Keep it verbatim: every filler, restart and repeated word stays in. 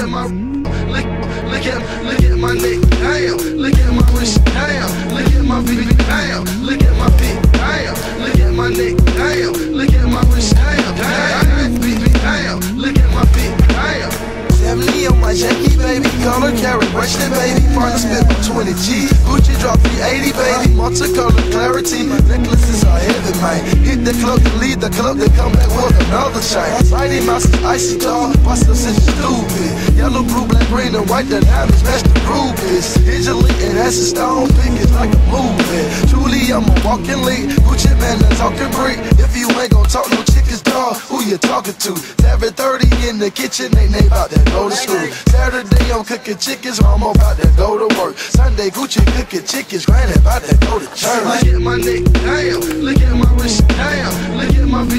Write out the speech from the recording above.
at my, look, look at, look at my neck, damn. Look at my wrist, damn. Look at my feet, damn. Look at my feet, damn. Look at my neck, damn. Look at my wrist, damn. Damn, damn. Look at my feet, damn. seventy on my Jackie, baby. Color carry, bracelet, baby. Partner spent for twenty G. Gucci drop three eighty, baby. Multicolor clarity. Necklaces are heavy, man. Hit the club to lead the club, they come back with another chain. Mighty Mouse is icy tall. Bust us in stupid. Yellow, blue, black, green, and white. The diamonds match the groove is. Digitally, it has a stone. Pink is like a movement. Truly, I'm a walking lead. Gucci man, that's talking brick. If you ain't gon' talk no chickens, dog, who you talking to? seven thirty in the kitchen, ain't they about that go to school. Saturday I'm cooking chickens, mama about to go to work. Sunday Gucci cooking chickens, granny about to go to church. Look at my neck, damn. Look at my wrist, damn. Look at my